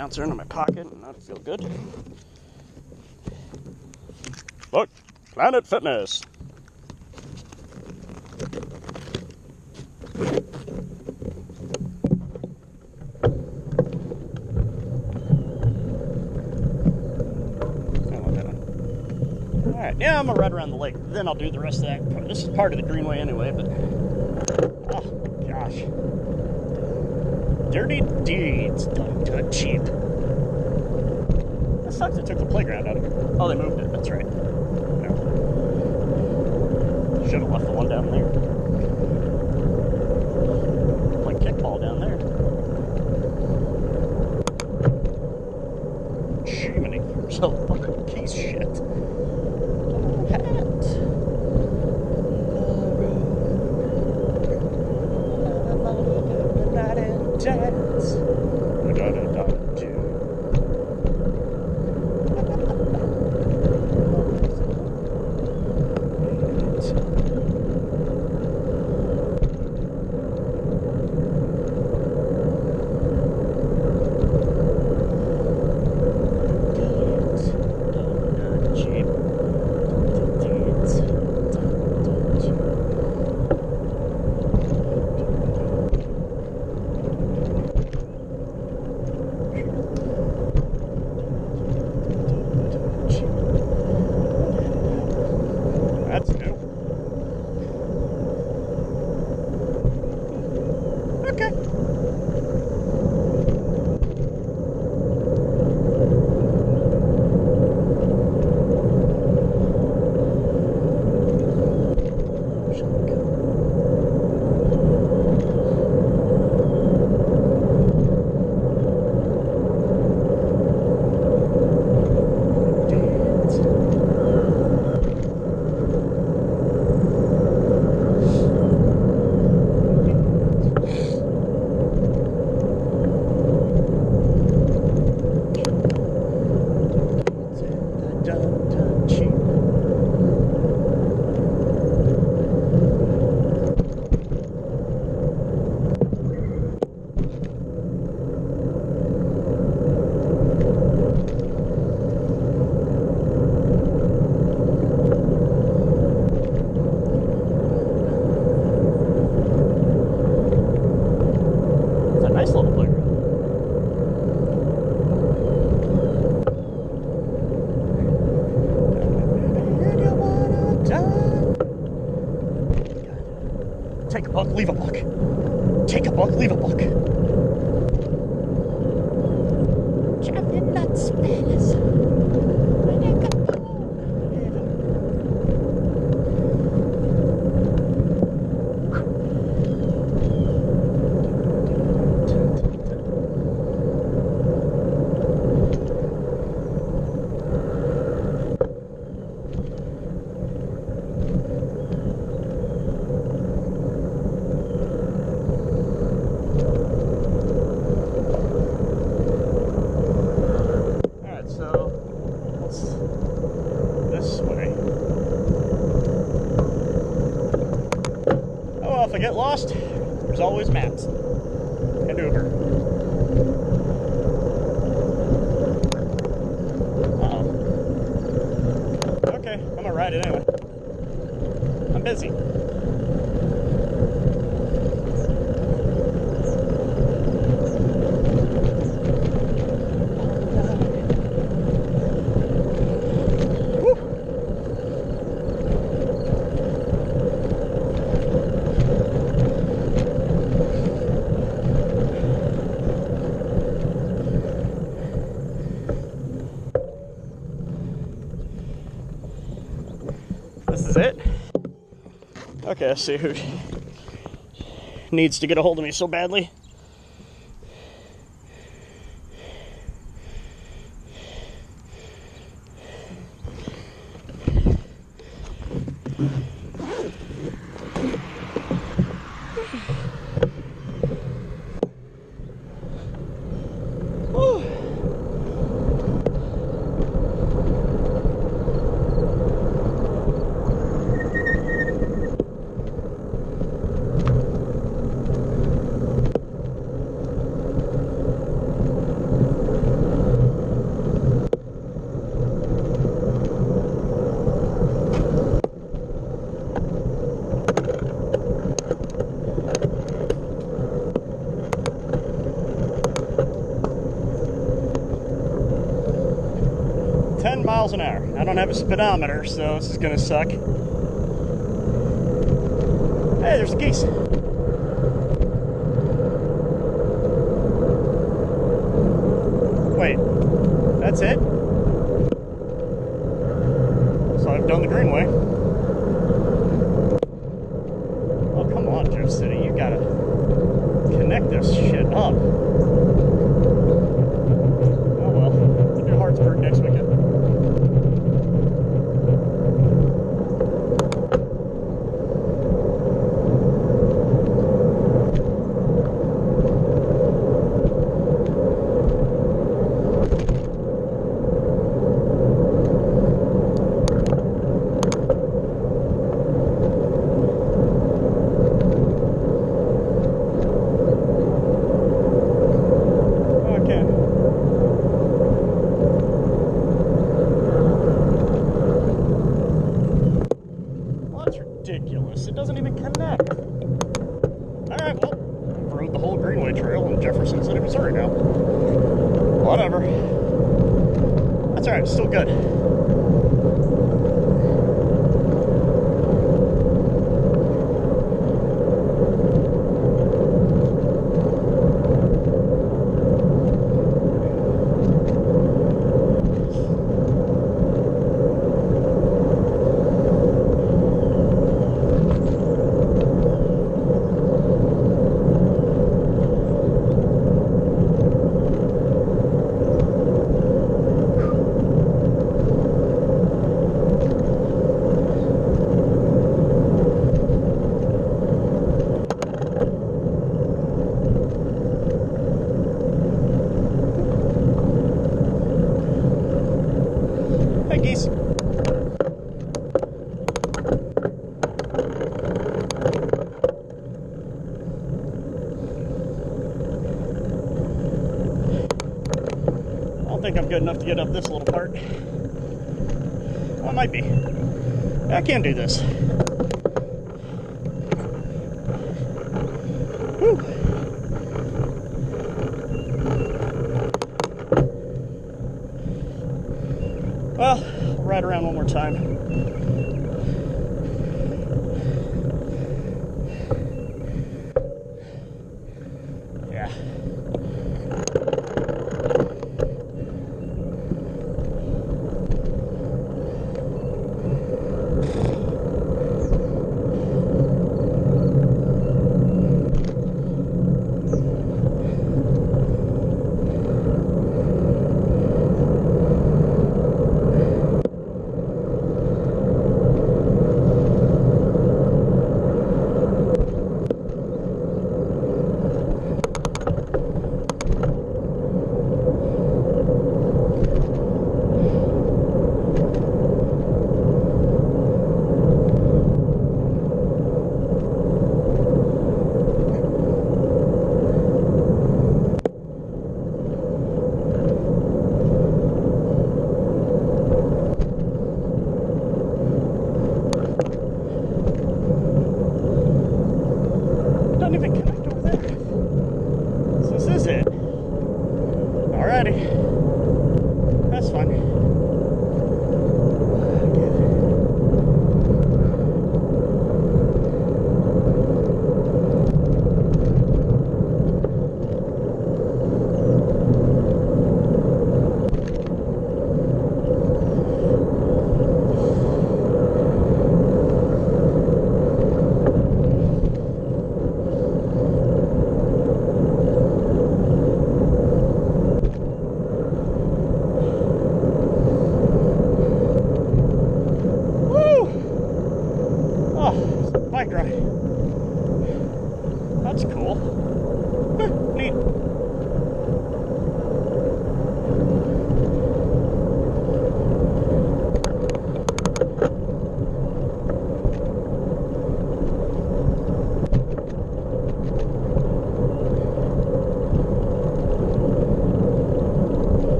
bouncer into my pocket and not feel good. Look, Planet Fitness. Alright, yeah, I'm gonna ride around the lake. Then I'll do the rest of that. This is part of the Greenway anyway, but... Oh, gosh. Dirty deeds done to cheap. That sucks, they took the playground out of it. Oh, they moved it, that's right. No. Should have left the one down there. Like kickball down there. Jiminy, you're so fucking piece of shit. Dance. That's new. Okay. Take a buck, leave a buck. Take a buck, leave a buck. Jumping nuts, fellas. If I get lost, there's always maps and Uber. Okay, I'm gonna ride it anyway. I'm busy. This is it? Okay, let's see who needs to get a hold of me so badly. miles an hour. I don't have a speedometer, so this is gonna suck. Hey, there's the geese. Wait, that's it? So I've done the Greenway. Oh, come on, Jeff City. You gotta connect this shit up. Oh well, we'll do Hartsburg next weekend. Ridiculous. It doesn't even connect. Alright, well, I've rode the whole Greenway Trail in Jefferson City, Missouri now. Whatever. That's alright, still good. Geese. I don't think I'm good enough to get up this little part. Well, it might be. I can do this. Whew. Well, I'll ride around one more time. Yeah. Doesn't even connect over there. So this is it. Alrighty. That's fine. Bike ride. That's cool.